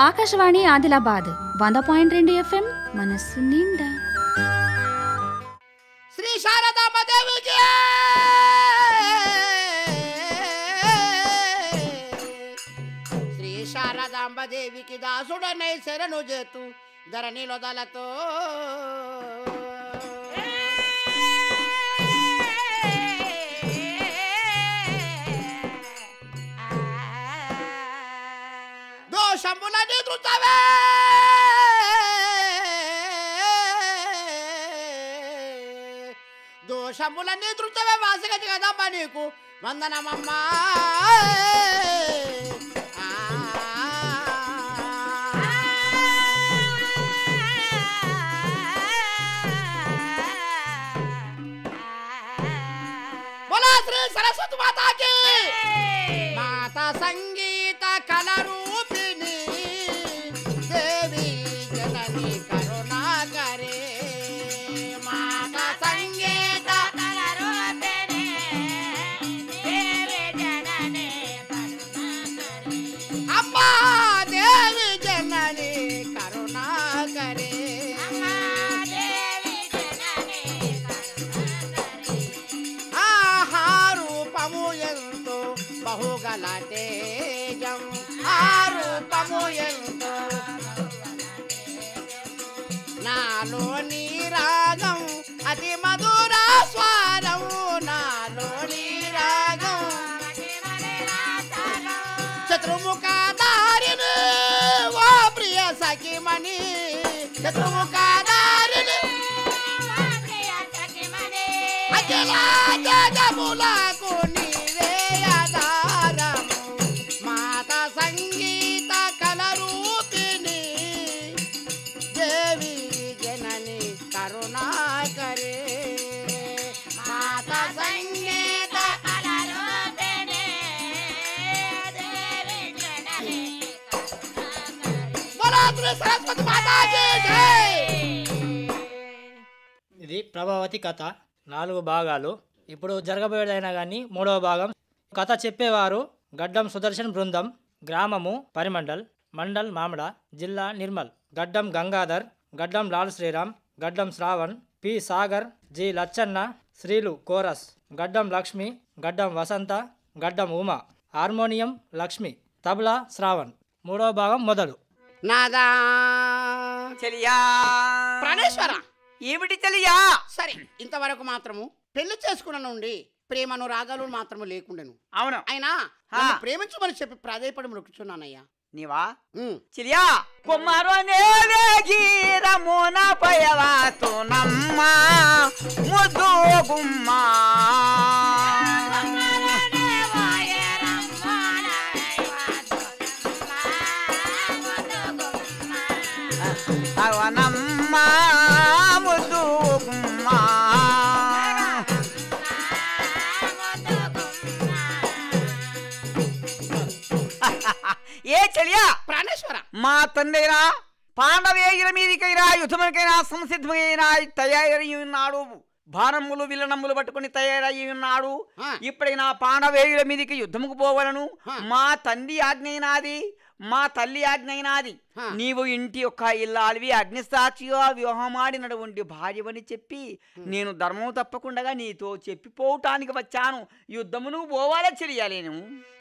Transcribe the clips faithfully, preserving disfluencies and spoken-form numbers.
ఆకాశవాణి ఆదిలాబాద్ వంద పాయింట్ రెండు ఎఫ్ఎం మనస్సు నిండా. శ్రీ శారదాంబదేవికి శ్రీ శారదాంబదేవికి దాసుడనై శరణు చేతు ధరణిలొదలతో దోషములని ధృతవే దోషములని ధృతవే వాసగతి కదమ్మా నీకు వందనమమ్మా. బోలా శ్రీ సరస్వతి మాతాకి మాతా సంగీత కళరూపిణి దేవి జనని కరుణాకరే. మాతా సంగీత కళరూపిణి దేవి జనని కరుణాకరే. అమ్మా దేవి జనని కరుణాకరే. ఆహారూపము ఎంతో బహుగల తేజం ఆరూపము ఎంతో నాలో నీ రాగం అతి మధుర స్వరం నాలో నీ రాగం చతుర్ముఖ దారిని ఓ ప్రియ సఖిమణి చతుర్ముఖ దారిని అఖిల జగములకు నీవే ఆధారము. మాతా సంగీత కళరూపిణి దేవి జనని కరుణాకరే. మాతా సంగీత కళరూపిణి దేవి జనని కరుణాకరే. బోలో శ్రీ సరస్వతి మాతాకి జై. ఇది ప్రభావతి కథ నాలుగు భాగాలు. ఇప్పుడు జరగబోయేదైనా కానీ మూడవ భాగం. కథ చెప్పేవారు గడ్డం సుదర్శన్ బృందం. గ్రామము పరిమండల్, మండల్ మామిడ, జిల్లా నిర్మల్. గడ్డం గంగాధర్, గడ్డం లాల్ శ్రీరామ్, గడ్డం శ్రావణ్, పి సాగర్, జి లచ్చన్న, శ్రీలు కోరస్, గడ్డం లక్ష్మి, గడ్డం వసంత, గడ్డం ఉమా. హార్మోనియం లక్ష్మి, తబలా శ్రావణ్. మూడవ భాగం మొదలు. నాదా చెలియా ప్రాణేశ్వర ఏమిటి చెలియా? సరే, ఇంతవరకు మాత్రము పెళ్లి చేసుకున్న నుండి ప్రేమను రాగాలు మాత్రము లేకుండాను. అవును. అయినా నన్ను ప్రేమించమని చెప్పి ప్రాధాయపడి మొక్కుచున్నానయ్యా. నీవా ఉమ్. చెలియా కుమారు రమోన పయవాతు నమ్మ ముద్దు గుమ్మా అవనమ్మ ముద్దు గుమ్మా. ఏ చెలియా ప్రాణేశ్వర మా తండ్రిరా పాండవేయుల మీదికైనా యుద్ధములకైనా సంసిద్ధమైనా తయారై ఉన్నాడు. భారములు విల్లనములు పట్టుకుని తయారయ్యి ఉన్నాడు. ఇప్పుడైనా పాండవేయుల మీదికి యుద్ధముకు పోవలను. మా తండ్రి ఆజ్ఞైనాది, మా తల్లి ఆజ్ఞైనాది. నీవు ఇంటి యొక్క ఇల్లాలివి అగ్నిసాక్షిగా వ్యూహమాడినటువంటి భార్యవని చెప్పి నేను ధర్మం తప్పకుండా నీతో చెప్పిపోవటానికి వచ్చాను. యుద్ధమును పోవాలా చెయ్యాలేను.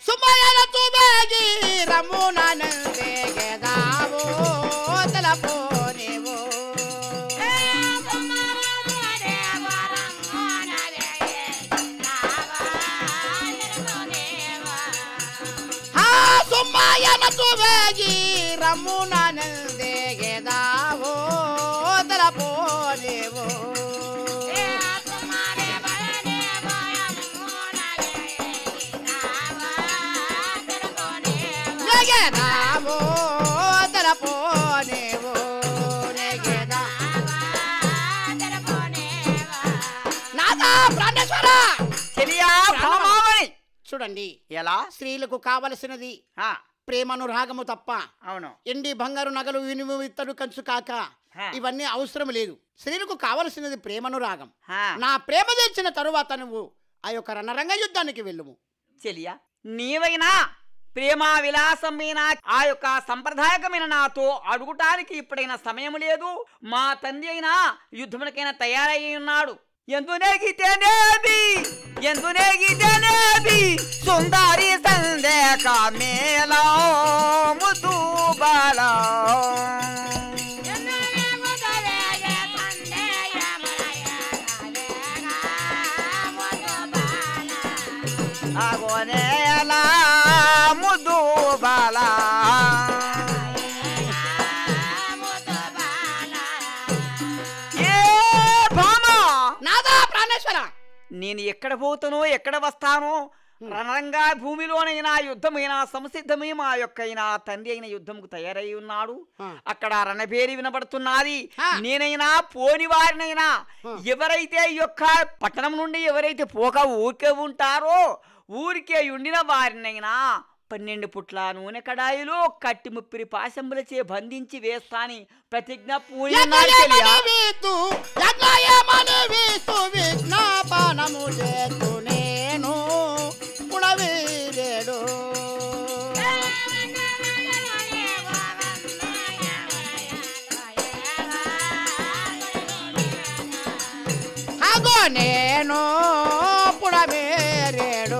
చూడండి, ఎలా స్త్రీలకు కావలసినది ప్రేమనురాగము తప్ప అవును ఎండి బంగారు నగలు ఇనుము ఇత్తడు కంచు కాక ఇవన్నీ అవసరం లేదు. స్త్రీలకు కావలసినది ప్రేమనురాగం. నా ప్రేమ తెచ్చిన తరువాత నువ్వు ఆ యొక్క రణరంగ యుద్ధానికి వెళ్ళుము. చెలియా నీవైనా ప్రేమ విలాసమైన ఆ యొక్క సంప్రదాయకమైన నాతో అడుగుటానికి ఇప్పుడైనా సమయం లేదు. మా తండ్రి అయినా యుద్ధములకైనా తయారయ్యి ఉన్నాడు. ఎందునేగితేనేది ఎందునేగితేనేది సుందరి సందేక మేళ ముదు బాల ఆగోనేల ముదు బాల నేను ఎక్కడ పోతానో ఎక్కడ వస్తానో రణరంగా భూమిలోనైనా యుద్ధమైనా సంసిద్ధమై మా యొక్క తండ్రి అయిన యుద్ధంకు తయారై ఉన్నాడు. అక్కడ రణభేరి వినబడుతున్నది. నేనైనా పోని వారినైనా ఎవరైతే ఈ యొక్క పట్టణం నుండి ఎవరైతే పోక ఊరికే ఉంటారో ఊరికే ఉండిన వారినైనా పన్నెండు పుట్ల నూనె కడాయిలో కట్టి ముప్పిరి పాశంబులచే బంధించి వేస్తాని ప్రతిజ్ఞ పూనున్నాడు. నేను పుడమేరేడు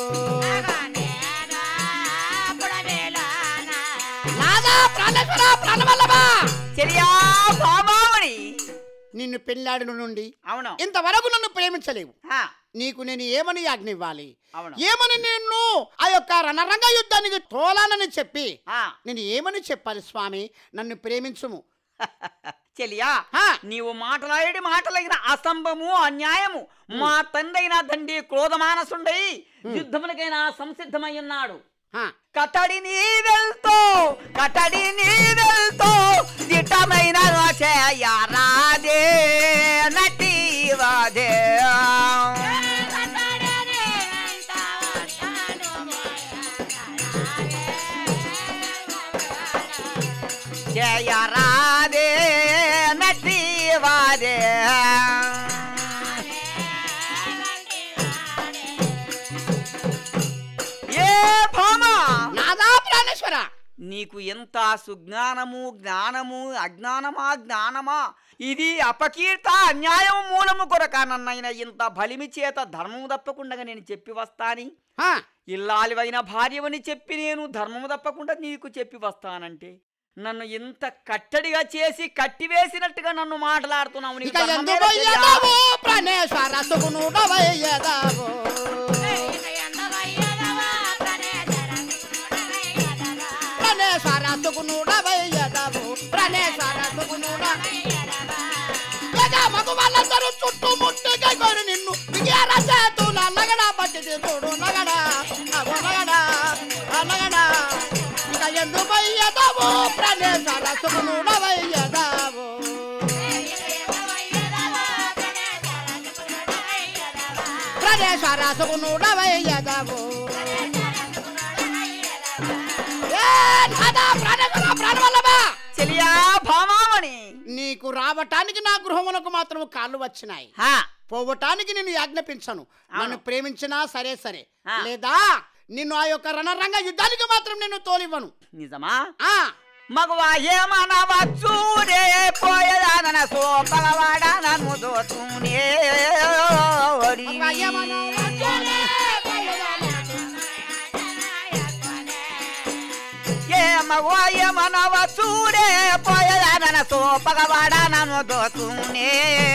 నిన్ను పెళ్ళాడిన నుండి అవును ఇంతవరకు నన్ను ప్రేమించలేవు. నీకు నేను ఏమని ఆజ్ఞ ఇవ్వాలి? ఏమని నిన్ను ఆ యొక్క రణరంగ యుద్ధానికి తోలానని చెప్పి నేను ఏమని చెప్పాలి? స్వామి నన్ను ప్రేమించుము. చెలియా నీవు మాటలాడి మాటలైన అసంభము అన్యాయము. మా తండ్రి అయినా దండి క్రోధమానసుండై యుద్ధములకైనా సంసిద్ధమై ఉన్నాడు. కటడి నీ వెళ్తో కటడి నీ వెళ్తో దిట్టమైన చేయరాదే నటివాదే చేయరాదే నటివాదే నీకు ఎంత సుజ్ఞానము జ్ఞానము అజ్ఞానమా జ్ఞానమా ఇది అపకీర్త అన్యాయం మూలము కొరకానన్నైనా ఇంత బలిమి చేత ధర్మము తప్పకుండా నేను చెప్పి వస్తాని. ఇల్లాలివైన భార్యవని చెప్పి నేను ధర్మము తప్పకుండా నీకు చెప్పి వస్తానంటే నన్ను ఇంత కట్టడిగా చేసి కట్టివేసినట్టుగా నన్ను మాట్లాడుతున్నావు. మగవాళ్ళందరూ చుట్టూ ముట్టి కైకొని నిన్ను చేతుల నగడా పట్టి చూడు నగడా నగడా నగడా ఇక ఎందుకు అయ్యదావు ప్రణేశ రసముడవయ్యదావు ప్రణేశ రసముడవయ్యదావు నీకు రావటానికి నా గృహములకు మాత్రం కాళ్ళు వచ్చినాయి. పోవటానికి నేను ఆజ్ఞాపించను. నన్ను ప్రేమించినా సరే సరే, లేదా నిన్ను ఆ యొక్క రణరంగ యుద్ధానికి మాత్రం నేను తోలివ్వను. నిజమా? మగవా ఏమనవచ్చు రే పోయేదాన సోపలవాడ నన్ను దోచునే మగవా ఏమనవచ్చు రే పోయేదాన సోపలవాడ నన్ను దోచునే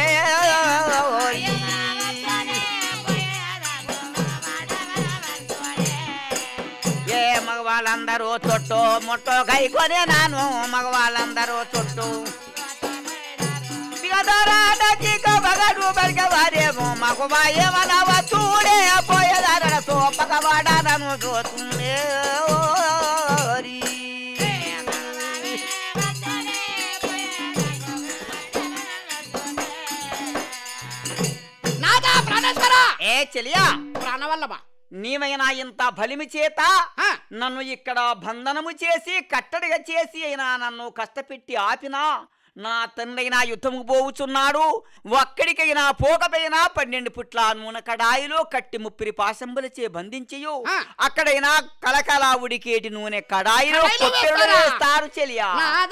మగవాళ్ళందరూ చుట్టూ ముట్టో గైకొనే నాను మగవాళ్ళందరూ చుట్టూ బగడు బలిగవారేమో మగవా ఏమనవా చూడే పోయేదాన సోపకవాడను చూస్తుండే ఏ చెలియా ప్రాణవల్లభ నీవైనా ఇంత బలిమి చేత నన్ను ఇక్కడ బంధనము చేసి కట్టడిగా చేసి అయినా నన్ను కష్టపెట్టి ఆపినా నా తండ్రైనా యుద్ధముకు పోవుచున్నాడు, ఒక్కడికైనా పోకపోయినా పన్నెండు పుట్ల నూనె కడాయిలో కట్టి ముప్పిరి పాశంబులచే బంధించయు అక్కడైనా కలకల ఉడికేటి నూనె కడాయిలో వేస్తారు చెలియా.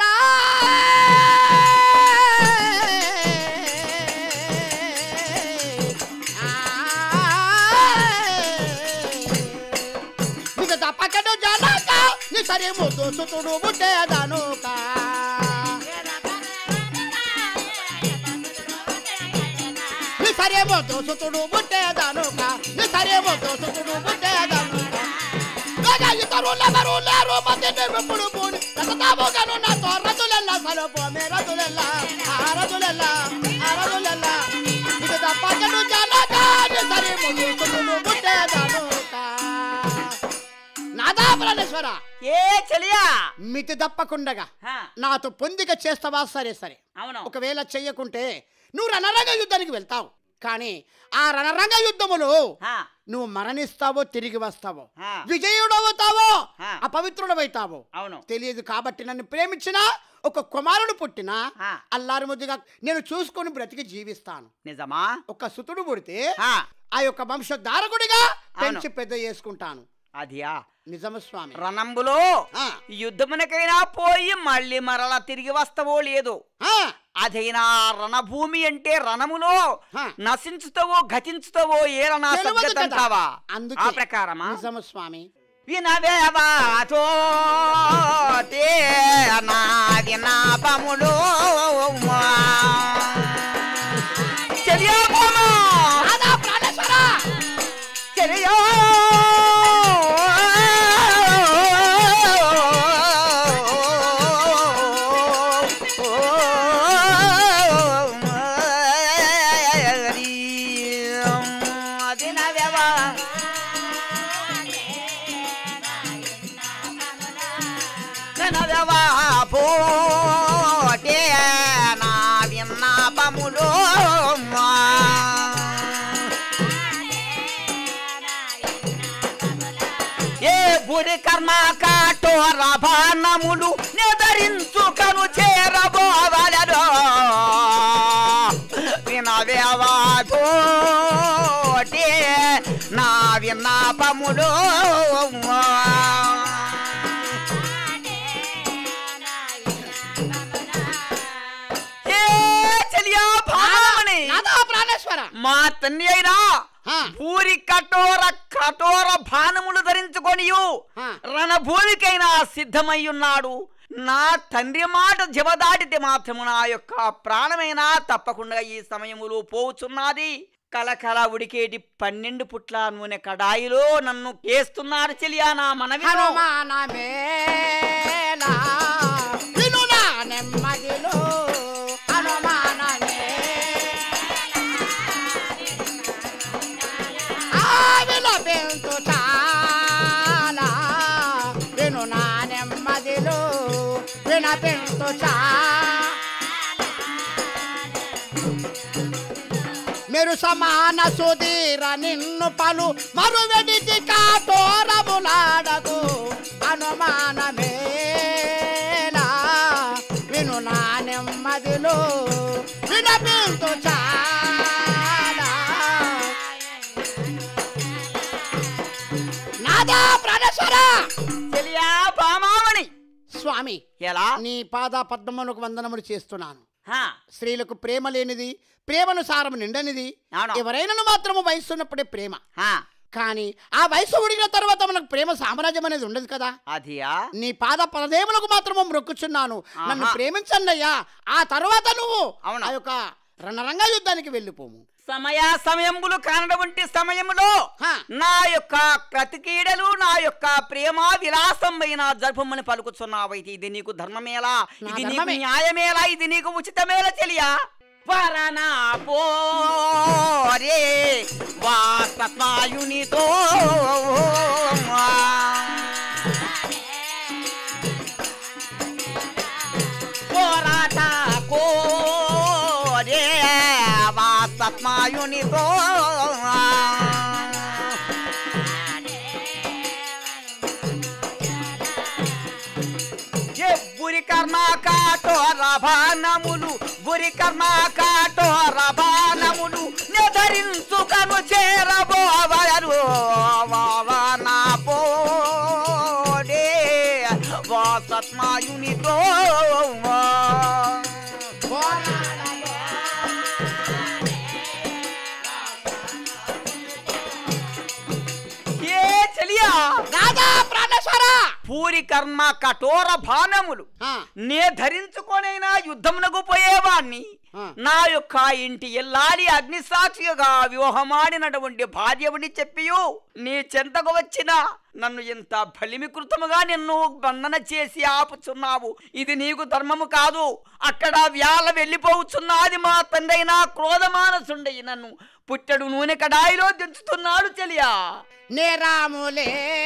తప్పకను జనక నీ సరే ముద్దు సుతుడు బుట్టేదనుక నీ సరే ముద్దు సుతుడు బుట్టేదనుక నీ సరే ముద్దు సుతుడు బుట్టేదనుక ఇతరు లెవరు లేరు మధ్య విప్పుడు పూని రతతాబోగను నాతో రతులెల్ల సలుపో మే రతులెల్ల ఆ రతులెల్ల ఆ రతులెల్ల ఇది తప్పకను జనక నీ సరే ముద్దు సుతుడు బుట్టేదనుక. నాదా ప్రాణేశ్వర ఏ చెలియా మితి తప్పకుండగా నాతో పొందిక చేస్తావా? సరే సరే, ఒకవేళ చెయ్యకుంటే నువ్వు రణరంగ యుద్ధానికి వెళ్తావు, కానీ ఆ రణరంగ యుద్ధములో నువ్వు మరణిస్తావో తిరిగి వస్తావో, విజయుడవుతావో అపవిత్రుడవుతావో తెలియదు. కాబట్టి నన్ను ప్రేమించిన ఒక కుమారుడు పుట్టినా అల్లారు ముద్దుగా నేను చూసుకొని బ్రతికి జీవిస్తాను. నిజమా? ఒక సుతుడు పుడితే ఆ యొక్క వంశధారకుడిగా పెంచి పెద్ద చేసుకుంటాను. అదియా నిజము స్వామి. రణంబులో యుద్ధమునకైనా పోయి మళ్ళీ మరలా తిరిగి వస్తావో లేదో, అదైనా రణభూమి అంటే రణములో నశించుతావో గతించుతావో ఏరనా సద్గతంటావా? ఆ ప్రకారమా? నిజము స్వామి. వినవేవాతో నాది నా బముడు చెరియో చెరియో కర్మ కాటోర బాణములు నెదరించుకను చేరబోవలెను వినవేవాటోటే నా విన్నపములు మా తండ్రి అయినా పూరి కఠోర కఠోర బాణములు ధరించుకొని రణభూమికైనా సిద్ధమయ్యున్నాడు. నా తండ్రి మాట జవదాటితే మాత్రము నా యొక్క ప్రాణమైనా తప్పకుండా ఈ సమయములో పోవుచున్నది. కలకల ఉడికేటి పన్నెండు పుట్ల నూనె కడాయిలో నన్ను కేస్తున్నారు చెలియా. నా మనవి మెరు సమాన సుధీర నిన్ను పలు మరువెడిచి కాటోరములాడకు అనుమానమేలా విను నా నెమ్మదిలో వినపింతు చాలా. నాదా ప్రాణేశ్వర చెలియా పామామణి స్వామి, ఎలా నీ పాద పద్మములకు వందనములు చేస్తున్నాను. స్త్రీలకు ప్రేమ లేనిది, ప్రేమనుసారం నిండనిది ఎవరైనా మాత్రము వయసు ఉన్నప్పుడే ప్రేమ. కానీ ఆ వయసు ఉడిగిన తర్వాత మనకు ప్రేమ సామ్రాజ్యం అనేది ఉండదు కదా. అదియా నీ పాద పరదేములకు మాత్రము మొక్కుచున్నాను, నన్ను ప్రేమించండి అయ్యా. ఆ తర్వాత నువ్వు ఆ యొక్క రణరంగ యుద్ధానికి వెళ్ళిపోము. సమయ సమయములు కానటువంటి సమయములో నా యొక్క ప్రతికీడలు నా యొక్క ప్రేమ విలాసమైన జరుపమని పలుకుచున్నావైతే ఇది నీకు ధర్మమేలా, ఇది నీకు న్యాయమేలా, ఇది నీకు ఉచితమేలా చెలియా? పరనా పోరే వాస్తమాయునితో పోరాట కోరే వాస్తమాయునితో ఎవ్వురి కర్మ కాటోర బాణములు గురి కర్మ కాటోర బాణములు నిధరించుకను చేరబోవరు వావన పోడే వాసత్మాయునితో పూరి కర్మ కఠోర బాణములు నే ధరించుకొనైనా యుద్ధమునకు పోయేవాణ్ణి నా యొక్క ఇంటి ఎల్లాలి అగ్నిసాక్షిగా వివాహమాడినటువంటి భార్యవుని చెప్పియు నీ చెంతకు వచ్చిన నన్ను ఎంత బలిమికృతముగా నిన్ను బంధన చేసి ఆపుచున్నావు. ఇది నీకు ధర్మము కాదు. అక్కడ వ్యాల వెళ్ళిపోవచ్చున్నది. మా తండ్రైనా క్రోధమానసుండై నన్ను పుట్టడు నూనె కడాయిలో దించుతున్నాడు చెలియా. నేరాములే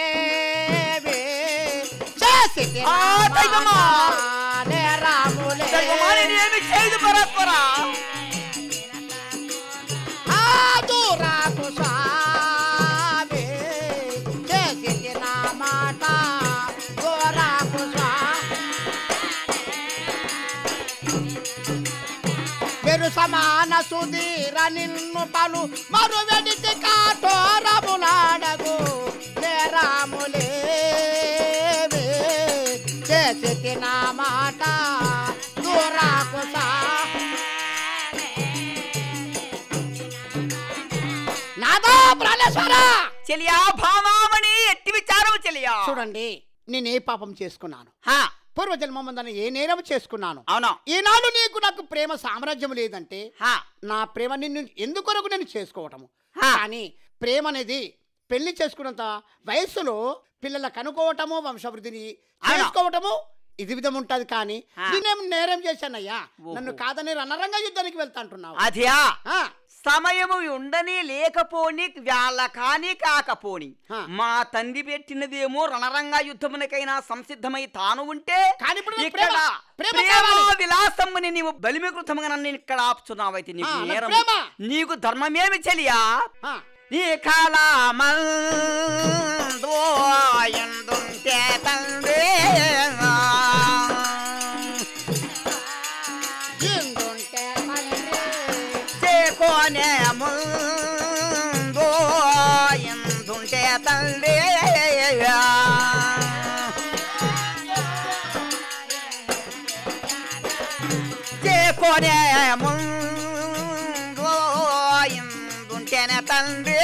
చేదు పరస్పరా సమాన సుధీర నిన్ను పలు మరు వెడితి కాటోరములాడగు నేరాములే చేసి నా మాట దూరాకు నాదా ప్రాణేశ్వర చెలియా భామామణి ఎట్టి విచారం చెలియా. చూడండి, నేనే పాపం చేసుకున్నాను, పూర్వజన్మమందని ఏ నేరం చేసుకున్నాను. అవునా, ఈనాడు నీకు నాకు ప్రేమ సామ్రాజ్యం లేదంటే నా ప్రేమ నిన్ను ఎందుకొరకు నేను చేసుకోవటము. కానీ ప్రేమ అనేది పెళ్లి చేసుకున్నంత వయస్సులో పిల్లల కనుకోవటము, వంశవృద్ధిని చేసుకోవటము ఇది విధం ఉంటది. కానీ నేనేం నేరం చేశానయ్యా, నన్ను కాదని రణరంగ యుద్ధానికి వెళ్తా అంటున్నావు. అధ్యా సమయము ఉండని లేకపోని వాళ్ళ కాని కాకపోని మా తండ్రి పెట్టినదేమో రణరంగ యుద్ధమునకైనా సంసిద్ధమై తాను ఉంటే ఇక్కడ విలాసమ్మని నీవు బలిమికృతముగా నన్ను ఇక్కడ ఆపుచున్నావైతే నీకు నేరం, నీకు ధర్మమేమి చెలియా. నీ కాలమందో ఎందుంటే తండ్రి చేకోనే ముందో ఎందుంటే తండ్రి చేకోనే ముందో ఎందుంటేనే తండ్రి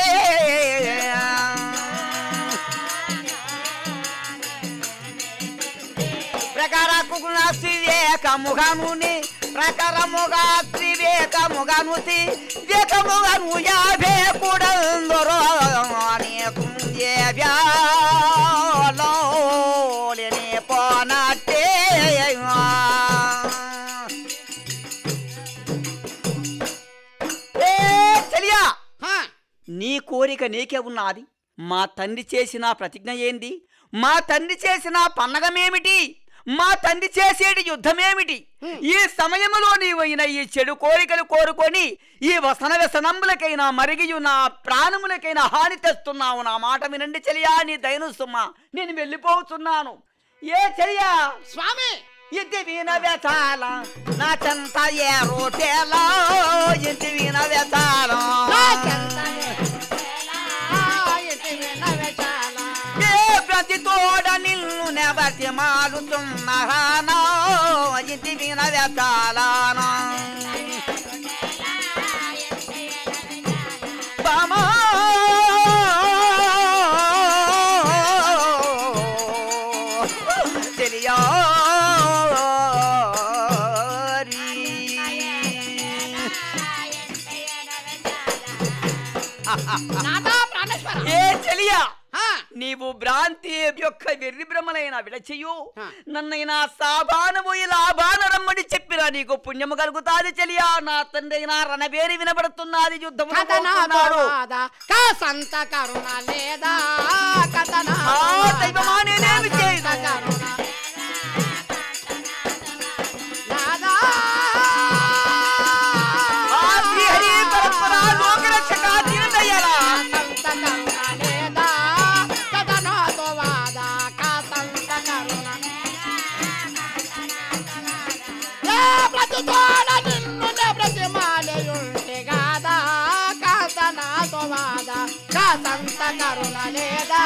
ప్రకారకున వివేకముగానుని ప్రకారముగా వివేకముగాను వివేకముగాను యాభే కూడందరో నీకు లేని పోనట్టే చెలియా. నీ కోరిక నీకే ఉన్నది. మా తండ్రి చేసిన ప్రతిజ్ఞ ఏంది? మా తండ్రి చేసిన పన్నగమేమిటి? మా తండ్రి చేసేటి యుద్ధమేమిటి? ఈ సమయంలో నీవైనా ఈ చెడు కోరికలు కోరుకొని ఈ వసన వ్యసనములకైనా మరిగియు నా ప్రాణములకైనా హాని తెస్తున్నావు. నా మాట వినండి చెలియా, నీ దయను సుమ్మ, నేను వెళ్ళిపోతున్నాను. ఏ చెలియా స్వామి ఇది విన వ్యచాల నా చెంత ఏ రోటేలా ఇది విన వ్యచాల ఏ ప్రతి తోడ నిన్ను నెబతి మాలుతున్నానా ఇది విన వ్యచాలనా బామా చెలియా ఏ చెలియా, నీవు భ్రాంతి యొక్క వెర్రి భ్రమలైన విడచెయ్యు నన్నైనా సాబానము ఇలా బానరమ్మని చెప్పినా నీకు పుణ్యము కలుగుతాది చెలియా. నా తండ్రి అయినా రణబేరి వినబడుతున్నది, యుద్ధము దైవమానేమి చేయదు. శ్రీహరి పరస్పర లోకరక్షక దీనదయ్యలా సంత కరుణ లేదా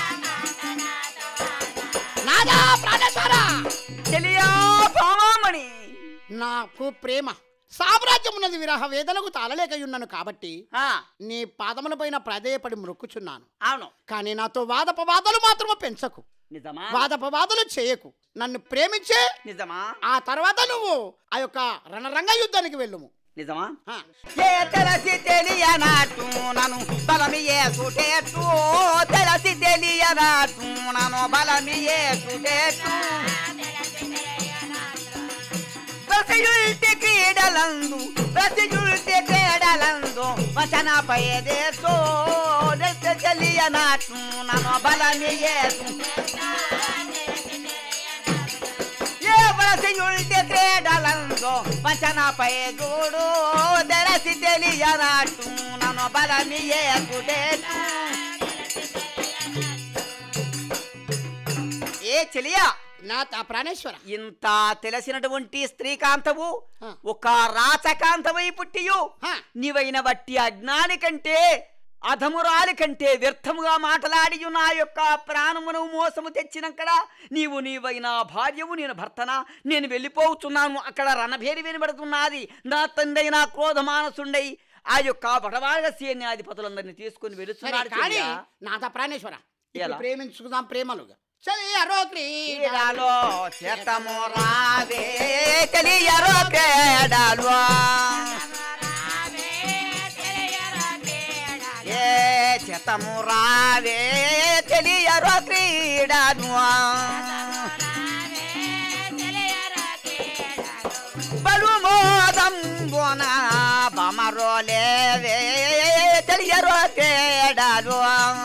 నాదా ప్రాణేశ్వర చెలియా భామామణి నాకు ప్రేమ సామ్రాజ్యం ఉన్నది విరహ వేదనకు తాళలేకయున్నాను కాబట్టి ఆ నీ పాదముల పైన ప్రాధేయపడి మృక్కుచున్నాను. అవును కానీ నాతో వాదపవాదాలు మాత్రము పెంచకు, నిజమా వాదపవాదాలు చేయకు. నన్ను ప్రేమించే నిజమా ఆ తర్వాత నువ్వు ఆ యొక్క రణరంగ యుద్ధానికి వెళ్ళుము. నిజమా ఆ. ఏ తెలసి తెలియనట్టు నన్ను బలమియే సుటేట్టు తెలసి తెలియనట్టు నన్ను బలమియే సుటేట్టు ప్రతియుల్టి క్రీడలందు ప్రతియుల్టి క్రీడలందు వచనపై దేశో తెలియనట్టు నన్ను బలమియే ఏ ప్రతియుల్టి క్రీడలందు వచనపై చూడు తెరసి తెలియనట్టు నన్ను బలమియే సుటేట్టు ఏ చెలియా నా తా ప్రాణేశ్వర ఇంత తెలిసినటువంటి స్త్రీకాంతవు ఆ. ఒక రాచకాంతవై పుట్టియు ఆ. నీవైన బట్టి అజ్ఞాని కంటే అధమురాలి కంటే వ్యర్థముగా మాట్లాడి నా యొక్క ప్రాణమును మోసము తెచ్చినక్కడ నీవు నీవైన భార్యవు నేను భర్తనా నేను వెళ్ళిపోతున్నాను అక్కడ రణభేరి వినబడుతున్నది నా తండ్రి నా క్రోధమానసుండై ఆ యొక్క బడవాళ్ళ సైన్యాధిపతులందరినీ తీసుకుని వెళుతున్నాడు కానీ చెలియా. నాత ప్రాణేశ్వర ఇప్పుడు ఎలా? ప్రేమించుకుందాం ప్రేమలుగా చెలియరో క్రీడ క్రీడలో చేతము రావే తెలియరో క్రీడలు ఏ చేతము రావే తెలియరో క్రీడలు బలు మోదం బోన బమరోలేవే తెలియరో క్రీడలు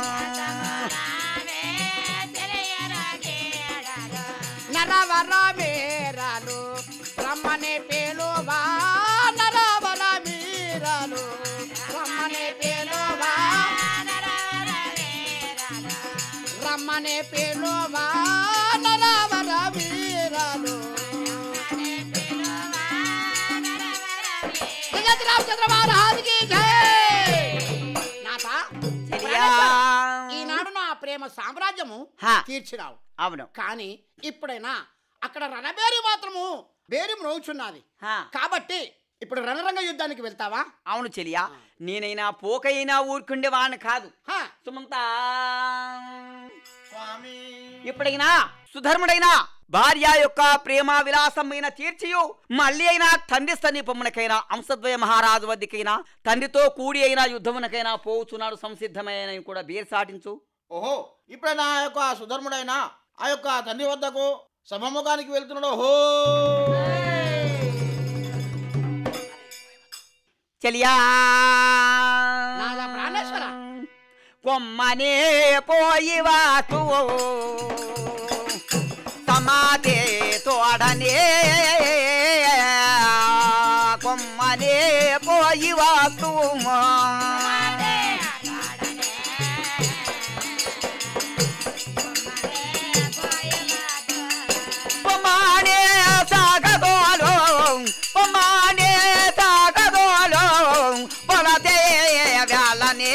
నరవర మీరాలు రమ్మనే పేలువా నరవర మీరాలు రమ్మనే పేలువా రమ్మనే పేలువా నరవర మీరాలు రామచంద్ర మహారాజుకి జై. నాథ, ఈనాడు నా ప్రేమ సామ్రాజ్యము హా. తీర్చినావు. అవును కానీ ఇప్పుడైనా అక్కడ రణబేరి మాత్రము బేరి మ్రోచున్నది హా. కాబట్టి ఇప్పుడు రణరంగ యుద్ధానికి వెళ్తావా? అవును చెలియా నేనైనా పోకైనా ఊరుకుండే వాడిని కాదు హా. సుమంత ఇప్పుడైనా సుధర్ముడైనా భార్య యొక్క ప్రేమ విలాసమైన తీర్చియు మళ్ళీ అయినా తండ్రి సమీపమునకైనా అంశద్వయ మహారాజు వద్దకైనా తండ్రితో కూడి అయినా యుద్ధమునకైనా పోవుచున్నాడు సంసిద్ధమైన కూడా బేరు సాటించు. ఓహో ఇప్పుడు నా యొక్క సుధర్ముడైన ఆ యొక్క తండ్రి వద్దకు సమముఖానికి వెళ్తున్నాడు. ఓహో చెలియా నాదా ప్రాణేశ్వర. కొమ్మనే పోయి వాతు సమాధే తోడనే కొమ్మనే పోయి వాతు పొమ్మానే సాగదోలో పొమ్మానే సాగదోలో పొలతే వ్యాలనే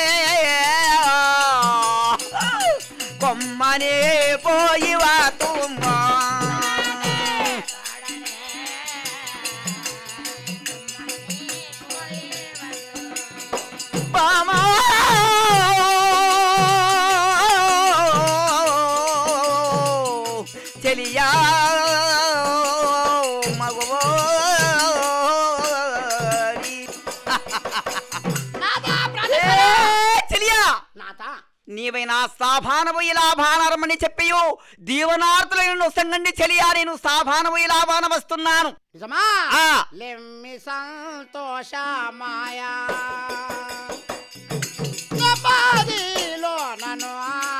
కొమ్మనే పోయి వాతుమ్మా బామా చెలియా మగవోరి నాదా ఏ ప్రాణేశ్వర. చెలియా నాదా నీవైనా సాభానవు ఇలా భానరమని చెప్పియు దీవనార్థులను సంగండి చెలియా నేను సాభానవు ఇలా భాన వస్తున్నాను. నిజమా? ఆ. లెమ్మి సంతోష మాయా గబాదిలో నన్ను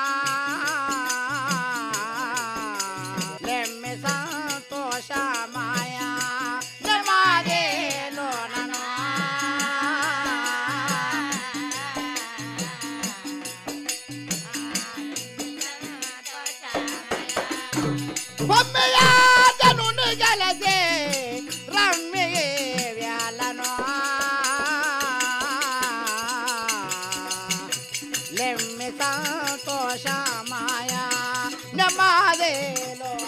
లెమ్మి సంతోష మాయా గబాదిలో నన్ను బొమ్మయా జనుని గలసే రమ్మి వ్యాలను లెమ్మి సంతోషమాయ నెమ్మదేలో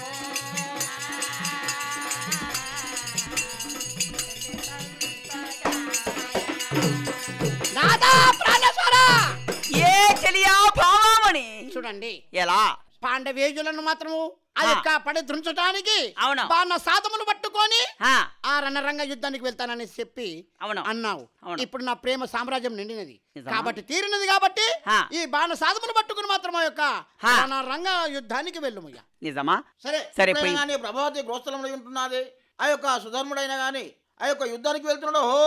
నాదా ప్రాణేశ్వర ఏ చెలియా భావమణి చూడండి ఎలా పాండవేయులను మాత్రము అది కాపాడి ధృంచడానికి అవును బాణ సాధములు పట్టుకొని ఆ ఆ రణరంగ యుద్ధానికి వెళ్తానని చెప్పి అవును అన్నావు. అవును. ఇప్పుడు నా ప్రేమ సామ్రాజ్యం నిండినది నిజమా? కాబట్టి తీరినది కాబట్టి ఆ. ఈ బాణ సాధములు పట్టుకుని మాత్రం ఆ యొక్క రణరంగ యుద్ధానికి వెళ్ళుమయ్యా. నిజమా? సరే సరే, ఎప్పుడైనా పోయి- కానీ ప్రభావతి గోస్థలంలో ఉంటున్నది. ఆ యొక్క సుధర్ముడైనా కానీ ఆ యొక్క యుద్ధానికి వెళ్తున్నాడు. హో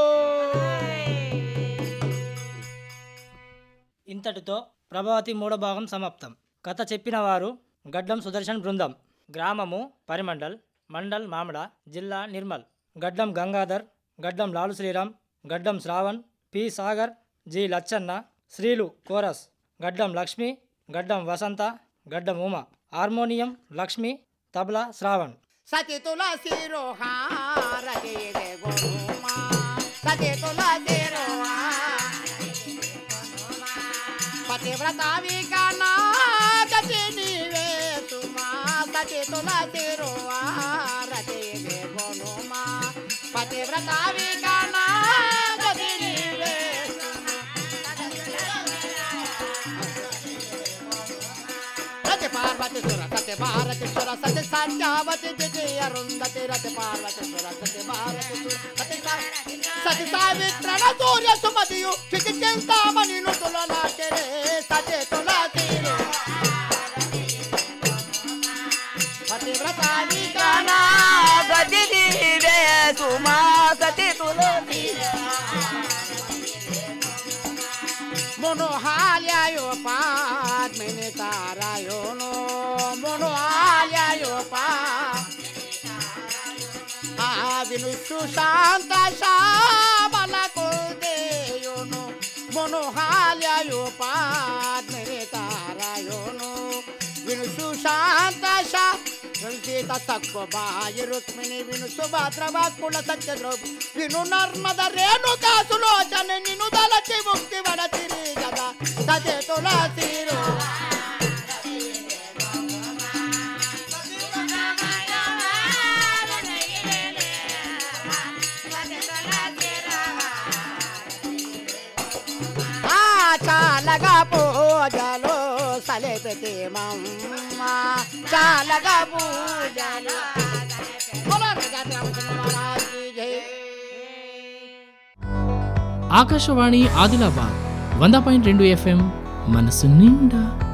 ఇంతటితో ప్రభావతి మూడో భాగం సమాప్తం. కథ చెప్పిన వారు గడ్డం సుదర్శన్ బృందం. గ్రామము పరిమండల్, మండల్ మామిడ, జిల్లా నిర్మల్. గడ్డం గంగాధర్, గడ్డం లాలు శ్రీరామ్, గడ్డం శ్రావణ్, పి సాగర్, జి లచ్చన్న. శ్రీలు కోరస్, గడ్డం లక్ష్మి, గడ్డం వసంత, గడ్డం ఉమ. హార్మోనియం లక్ష్మి, తబలా శ్రావణ్. సతి తులసి రోహారగే గోనుమా సతి తులసి రోహా పతివ్రత వికనా గతి నీవే సుమా సతి తులసి రోహారగే గోనుమా పతివ్రత వికనా గతి నీవే రతి పార్వతి సుర సతి భారతి సుర సతి సంధ్యావతి దిగి అరుంధతి రతి పార్వతి సుర సతి భారతి సుర సతి సతి సావిత్రణ సూర్య సుమతియు చికి చింతామణి నుతుల నాటిరే సతి తులసి పతివ్రత వికనా గతి నీవే సుమా సతి తులసి మనోహాల్యాయో పాద్మిని తారాయోనో మనోహాల్యాయో పా ఆ విను సుశాంత శామల కుల్దేయోను మనోహాల్యాయో పాద్మిని తారాయోనో విను సుశాంత శా సీత తక్కువ బాయి రుక్మిణి విను సుభద్ర వాక్కుల సత్య ద్రౌపది విను నర్మద రేణుకా సులోచన నిన్ను దళచి ముక్తి వడతిరి కదా సతే తులసి చాలగా పూజలో సలెపెతి మమ్మ చాలగా పూజలో ఆకాశవాణి ఆదిలాబాద్ వంద పాయింట్ రెండు ఎఫ్ఎం మనసు నిండా